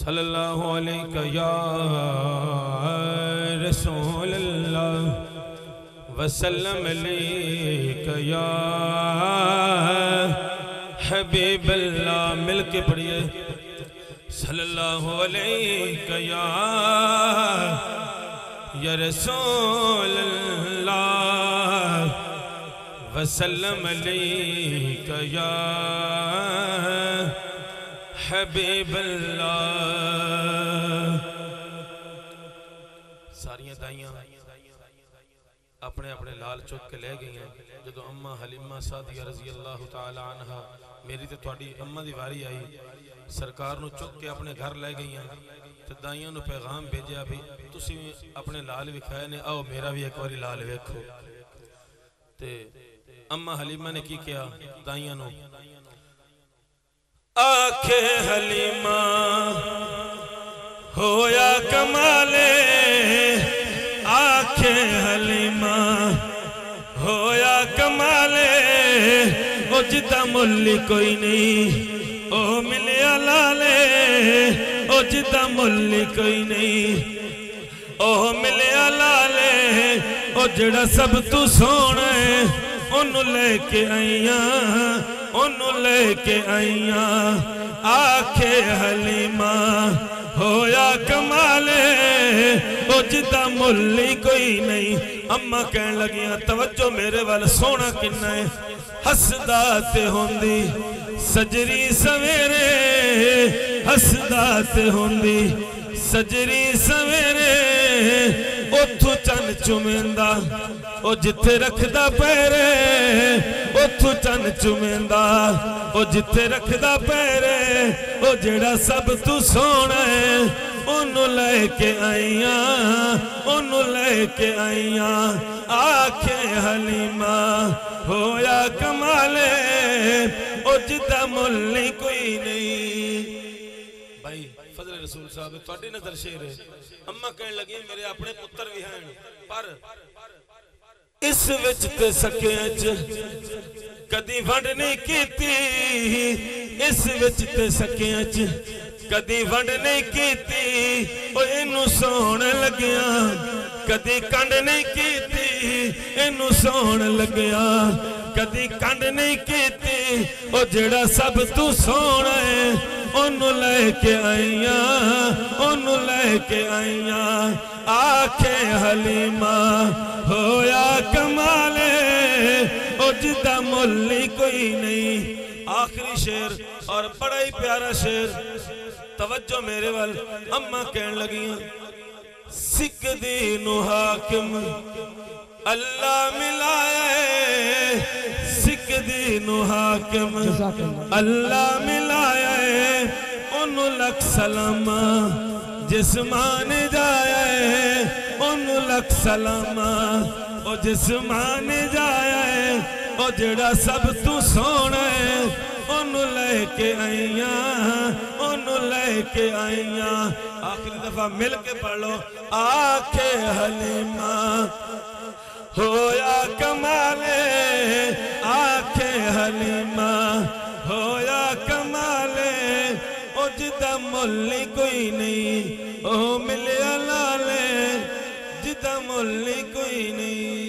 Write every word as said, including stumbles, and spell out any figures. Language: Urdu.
صلی اللہ علیہ یا رسول اللہ وسلم علیہ یا حبیب اللہ. مل کے پڑھئے صلی اللہ علیہ یا یا رسول اللہ وسلم علیہ یا حبیب اللہ. ساریاں دائیاں اپنے اپنے لال چک کے لے گئی ہیں. جدو اممہ حلیمہ سعدیہ رضی اللہ تعالی عنہ میری تے تھوڑی اممہ دی واری آئی سرکار نو چک کے اپنے گھر لے گئی ہیں. تو دائیاں نو پیغام بھیجیا بھی تسی اپنے لال وکھائے نے آؤ میرا بھی ایک واری لال ویکھو. تے اممہ حلیمہ نے کی کیا دائیاں نو آنکھے حلیمہ ہویا کمالے آنکھے حلیمہ ہویا کمالے او جدہ ملی کوئی نہیں او ملیا لالے او جدہ ملی کوئی نہیں او ملیا لالے او جڑا سب تو سونے انہوں لے کے آئیاں انہوں لے کے آئیاں آنکھے حلیمہ ہویا کمالے او جدہ ملی کوئی نہیں. اممہ کہنے لگیاں توجہ میرے والا سونا کنہ ہے حسدات ہوندی سجری سویرے حسدات ہوندی سجری سویرے اتھو چن چمیندہ او جتھے رکھ دا پیرے اتھو چن چمیندہ او جتھے رکھ دا پیرے او جڑا سب تو سونا ہے انہوں لے کے آئیاں انہوں لے کے آئیاں آنکھیں حلیمہ ہویا کمالے او جدہ ملی کوئی نہیں. بھائی فضل رسول صاحب توڑی نظر شیر ہے. اممہ کہنے لگی میرے اپنے پتر بھی ہیں پر اس وچ تے سکیچ کدی ونڈ نہیں کیتی اس وچ تے سکیچ کدی ونڈ نہیں کیتی او انہوں سونے لگیا کدی کنڈ نہیں کیتی انہوں سونے لگیا کدی کنڈ نہیں کیتی او جڑا سب تو سونا ہے انہوں لے کے آئیاں انہوں لے کے آئیاں آنکھیں حلیمہ ہویا کمالے او جدہ ملی کوئی نہیں. آخری شیر اور بڑا ہی پیارا شیر توجہ میرے وال. اممہ کہنے لگیاں سکھ دینو حاکم اللہ ملائے سکھ دینو حاکم اللہ ملائے انہوں لکھ سلامہ جسمان جائے انہوں لکھ سلامہ او جسمان جائے او جڑا سب تو سونا ہے انہوں لے کے آئیاں انہوں لے کے آئیاں. آخری دفعہ مل کے پڑھ لو آنکھیں حلیمہ ہویا کمالے آنکھیں حلیمہ ہویا کمالے او جدہ ملی کوئی نہیں او ملیا لالے جدہ ملی کوئی نہیں.